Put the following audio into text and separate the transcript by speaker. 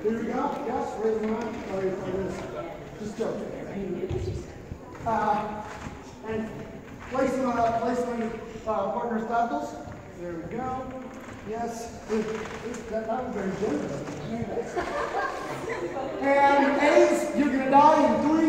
Speaker 1: Here we go. Yes, raise them up. Oh, you're like this. Just joking. And place them partner status. There we go. Yes. That was very generous. And A's, you're going to die in 3.